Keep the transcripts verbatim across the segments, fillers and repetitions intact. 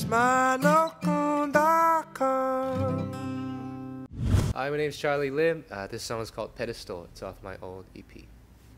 smart local dot com. Hi, my name is Charlie Lim. Uh, this song is called Pedestal. It's off my old E P.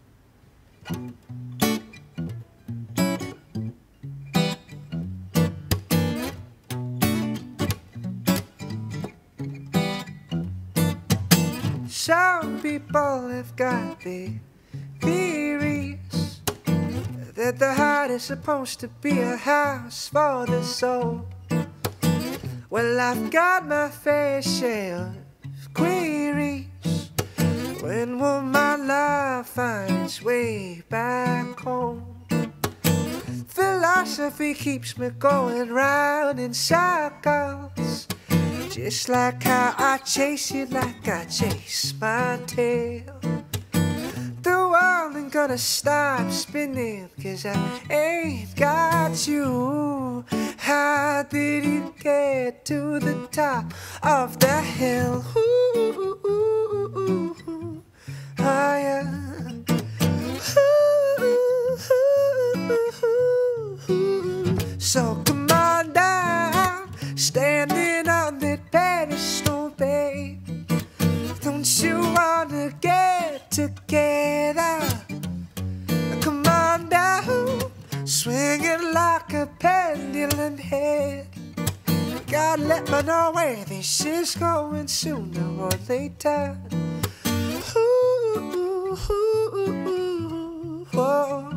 Some people have got the theories that the heart is supposed to be a house for the soul. Well, I've got my fair share of queries. When will my love find its way back home? Philosophy keeps me going round in circles, just like how I chase you like I chase my tail. The world ain't gonna stop spinning, cause I ain't got you. How did you get to the top of the hill? Ooh, ooh, ooh, ooh, ooh. Higher. Ooh, ooh, ooh, ooh. So come on down, standing on that pedestal, babe. Don't you wanna get together? Come on down, swinging like a pendulum head. Gotta let me know where this is going sooner or later. Ooh, ooh, ooh, ooh, oh.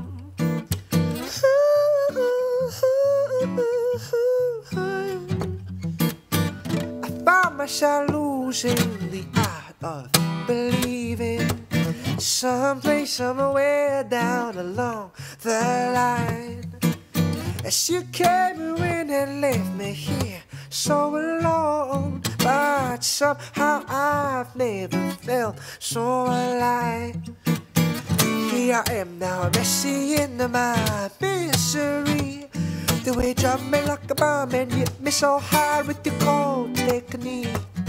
Found myself losing the art of believing, someplace, somewhere down along the line. As you came in and left me here so alone, but somehow I've never felt so alive. Here I am now, messy in my misery. The way you drop me like a bomb and hit me so hard with your cold technique.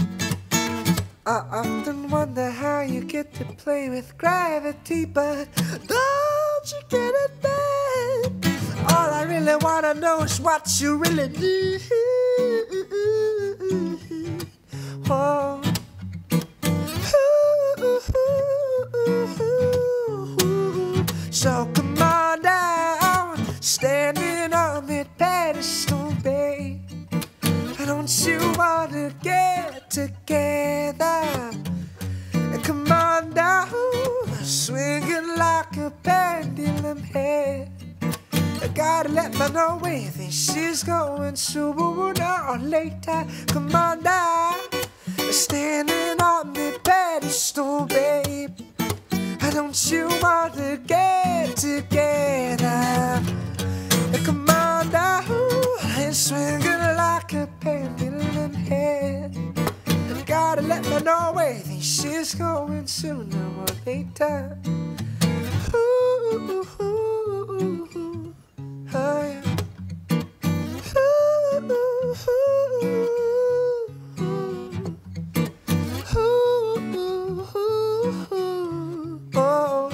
I often wonder how you get to play with gravity, but don't you get it back? All I really wanna know is what you really need. Oh. So come on down, standing on that pedestal, babe. Don't you wanna get together? Come on down, swinging like a pendulum head. I gotta let me know where this is going sooner or later. Come on down, standing on the pedestal, babe. Don't you wanna get together? Come on down and swinging like a pendulum head. Gotta let me know where this is going sooner or later. Ooh, ooh, ooh, ooh, oh yeah. Ooh, ooh, ooh, ooh, ooh, ooh, ooh, oh.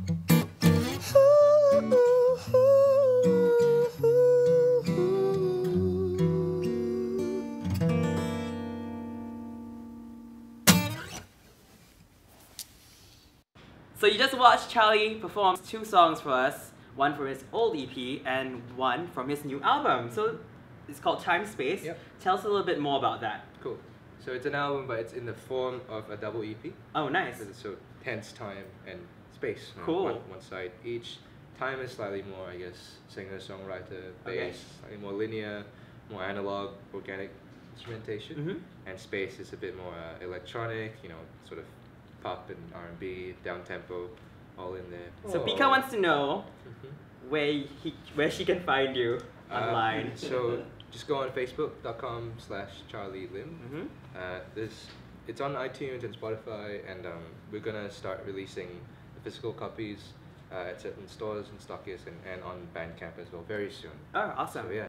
So you just watched Charlie perform two songs for us, one from his old E P and one from his new album. So it's called Time Space. Yep. Tell us a little bit more about that. Cool. So it's an album, but it's in the form of a double E P. Oh, nice. So tense, time, and space. You know, cool. One, one side each. Time is slightly more, I guess, singer-songwriter, bass, Okay. slightly more linear, more analog, organic instrumentation. Mm-hmm. And space is a bit more uh, electronic, you know, sort of pop and R and B, down tempo, all in there. So Oh. Pika wants to know Mm-hmm. where he where she can find you online. Um, so just go on facebook dot com slash Charlie Lim. Mm-hmm. Uh, this it's on iTunes and Spotify, and um, we're gonna start releasing the physical copies uh, at certain stores and stockists and, and on Bandcamp as well very soon. Oh, awesome. So yeah.